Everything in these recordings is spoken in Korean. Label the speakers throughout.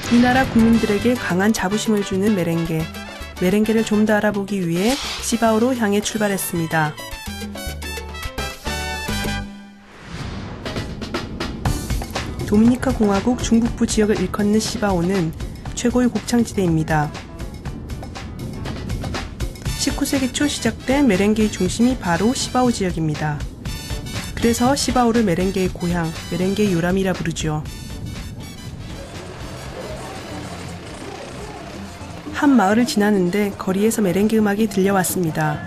Speaker 1: 이 나라 국민들에게 강한 자부심을 주는 메렝게. 메렝게를 좀 더 알아보기 위해 시바오로 향해 출발했습니다. 도미니카 공화국 중북부 지역을 일컫는 시바오는 최고의 곡창지대입니다. 19세기 초 시작된 메렝게의 중심이 바로 시바오 지역입니다. 그래서 시바오를 메렝게의 고향, 메렝게의 요람이라 부르죠. 한 마을을 지나는데 거리에서 메렝게 음악이 들려왔습니다.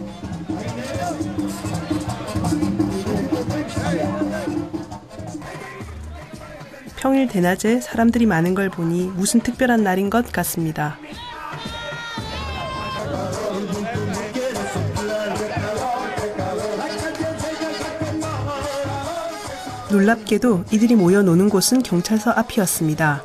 Speaker 1: 평일 대낮에 사람들이 많은 걸 보니 무슨 특별한 날인 것 같습니다. 놀랍게도 이들이 모여 노는 곳은 경찰서 앞이었습니다.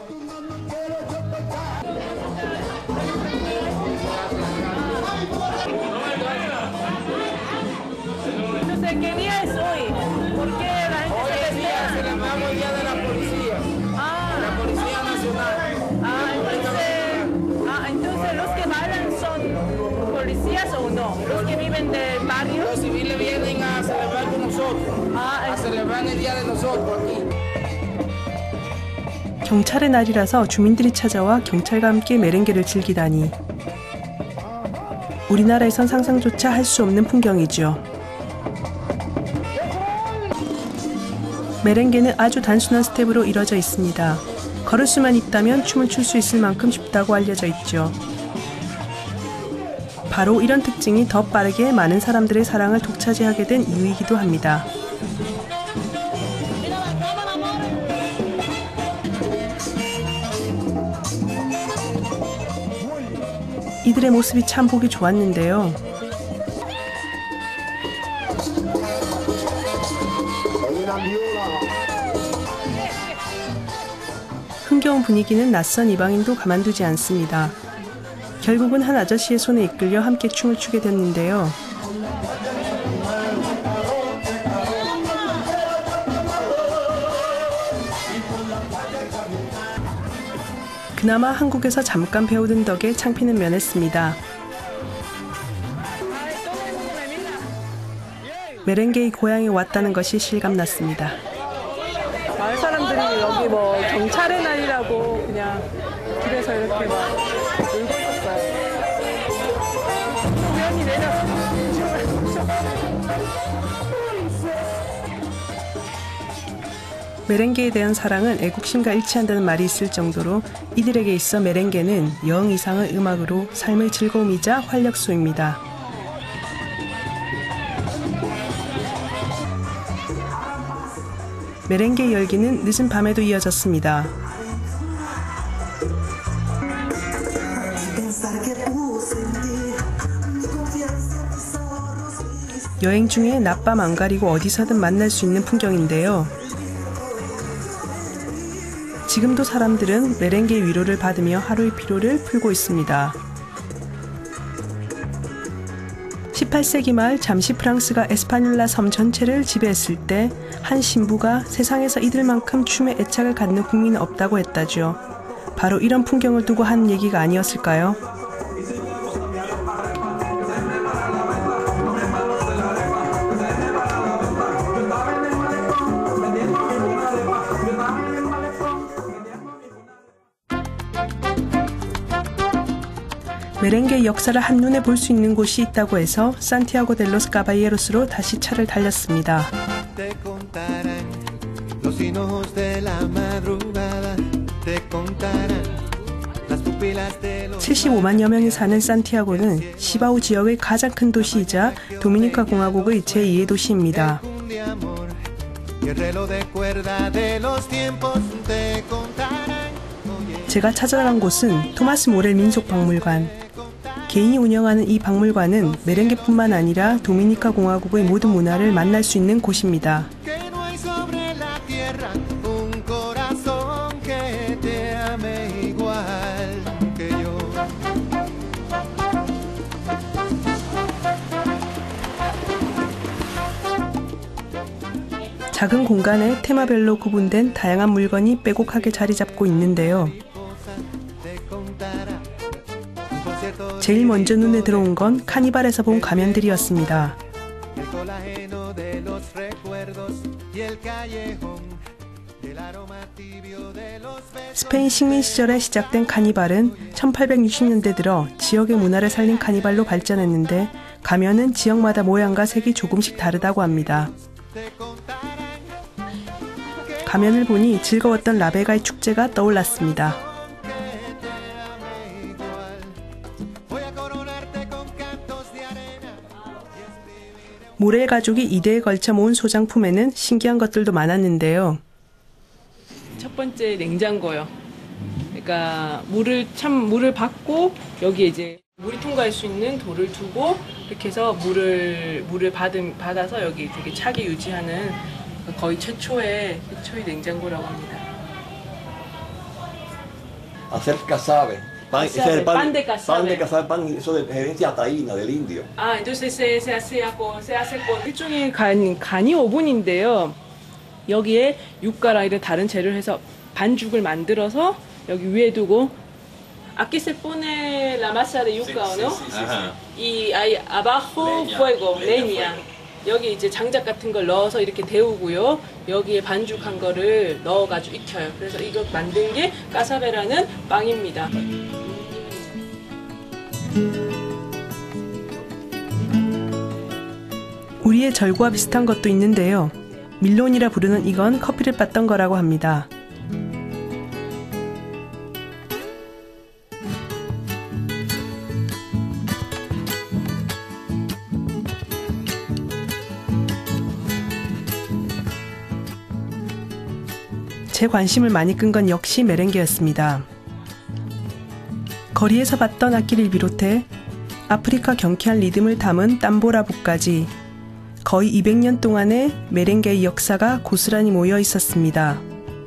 Speaker 1: 경찰의 날이라서 주민들이 찾아와 경찰과 함께 메렝게를 즐기다니. 우리나라에선 상상조차 할 수 없는 풍경이죠. 메렝게는 아주 단순한 스텝으로 이뤄져 있습니다. 걸을 수만 있다면 춤을 출 수 있을 만큼 쉽다고 알려져 있죠. 바로 이런 특징이 더 빠르게 많은 사람들의 사랑을 독차지하게 된 이유이기도 합니다. 이들의 모습이 참 보기 좋았는데요. 흥겨운 분위기는 낯선 이방인도 가만두지 않습니다. 결국은 한 아저씨의 손에 이끌려 함께 춤을 추게 됐는데요. 그나마 한국에서 잠깐 배우던 덕에 창피는 면했습니다. 메렝게의 고향에 왔다는 것이 실감났습니다. 마을 사람들이 여기 뭐 경찰의 날이라고 그냥 길에서 이렇게 막 놀고 있었어요. 우연히 메렝게에 대한 사랑은 애국심과 일치한다는 말이 있을 정도로 이들에게 있어 메렝게는 영 이상의 음악으로 삶의 즐거움이자 활력소입니다. 메렝게의 열기는 늦은 밤에도 이어졌습니다. 여행 중에 낮밤 안 가리고 어디서든 만날 수 있는 풍경인데요. 지금도 사람들은 메렝게의 위로를 받으며 하루의 피로를 풀고 있습니다. 18세기 말 잠시 프랑스가 에스파뇰라 섬 전체를 지배했을 때 한 신부가 세상에서 이들만큼 춤에 애착을 갖는 국민은 없다고 했다죠. 바로 이런 풍경을 두고 한 얘기가 아니었을까요? 메렝게의 역사를 한눈에 볼 수 있는 곳이 있다고 해서 산티아고 델 로스 카발레로스로 다시 차를 달렸습니다. 75만여 명이 사는 산티아고는 시바오 지역의 가장 큰 도시이자 도미니카 공화국의 제2의 도시입니다. 제가 찾아간 곳은 토마스 모렐 민속박물관. 개인이 운영하는 이 박물관은 메렝게뿐만 아니라 도미니카 공화국의 모든 문화를 만날 수 있는 곳입니다. 작은 공간에 테마별로 구분된 다양한 물건이 빼곡하게 자리 잡고 있는데요. 제일 먼저 눈에 들어온 건 카니발에서 본 가면들이었습니다. 스페인 식민 시절에 시작된 카니발은 1860년대 들어 지역의 문화를 살린 카니발로 발전했는데 가면은 지역마다 모양과 색이 조금씩 다르다고 합니다. 가면을 보니 즐거웠던 라베가의 축제가 떠올랐습니다. 모렐 가족이 2대에 걸쳐 모은 소장품에는 신기한 것들도 많았는데요. 첫 번째 냉장고요. 그러니까 물을 받고 여기에 이제 물이 통과할 수 있는 돌을 두고 이렇게 해서 물을 받아서 여기 되게 차게 유지하는 거의 최초의 냉장고라고 합니다.
Speaker 2: Hacer casabe. Pan, ese es el
Speaker 1: pan de casabe.
Speaker 2: Pan de casabe, pan, eso de herencia taína del indio.
Speaker 1: 아, entonces se hace con 일종의 간이 오븐인데요. 여기에 육가랑 이런 다른 재료를 해서 반죽을 만들어서 여기 위에 두고 aquí se pone la masa de yuca, ¿no? Y hay abajo fuego, leña. 여기 이제 장작 같은 걸 넣어서 이렇게 데우고요. 여기에 반죽한 거를 넣어가지고 익혀요. 그래서 이거 만든 게 까사베라는 빵입니다. 우리의 절구와 비슷한 것도 있는데요. 밀론이라 부르는 이건 커피를 빻던 거라고 합니다. 제 관심을 많이 끈 건 역시 메렝게였습니다. 거리에서 봤던 악기를 비롯해 아프리카 경쾌한 리듬을 담은 땀보라부까지 거의 200년 동안의 메렝게의 역사가 고스란히 모여 있었습니다.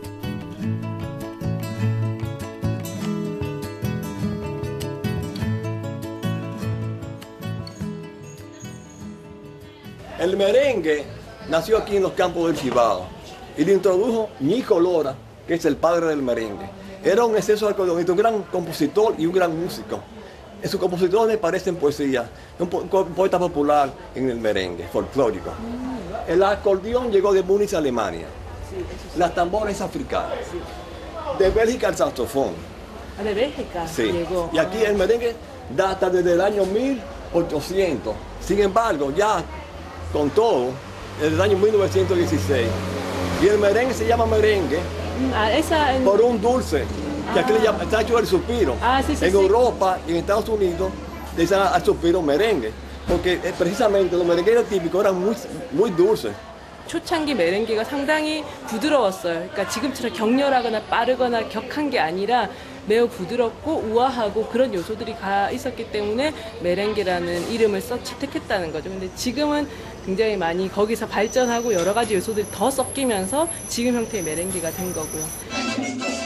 Speaker 2: El merengue nació aquí en los campos del Cibao y lo introdujo Nico Lora, que es el padre del merengue. Era un exceso de acordeonista, un gran compositor y un gran músico. Sus composiciones parecen poesía, un poeta popular en el merengue folclórico. El acordeón llegó de Múnich, Alemania. Las tambores africanas. De Bélgica el saxofón.
Speaker 1: ¿De Bélgica?
Speaker 2: Sí.
Speaker 1: Llegó.
Speaker 2: Y aquí el merengue data desde el año 1800. Sin embargo, ya con todo, desde el año 1916. Y el merengue se llama merengue por un dulce, que aquí le llaman, está hecho el suspiro. En Europa y en Estados Unidos le dicen al suspiro merengue, porque precisamente los merengueros típicos eran muy dulces.
Speaker 1: 초창기 메렝게가 상당히 부드러웠어요. 그러니까 지금처럼 격렬하거나 빠르거나 격한 게 아니라 매우 부드럽고 우아하고 그런 요소들이 있었기 때문에 메렝게라는 이름을 채택했다는 거죠. 근데 지금은 굉장히 많이 거기서 발전하고 여러 가지 요소들이 더 섞이면서 지금 형태의 메렝게가 된 거고요.